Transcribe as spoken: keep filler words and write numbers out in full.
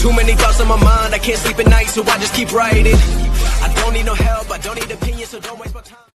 Too many thoughts on my mind, I can't sleep at night, so I just keep writing. I don't need no help, I don't need opinions, so don't waste my time.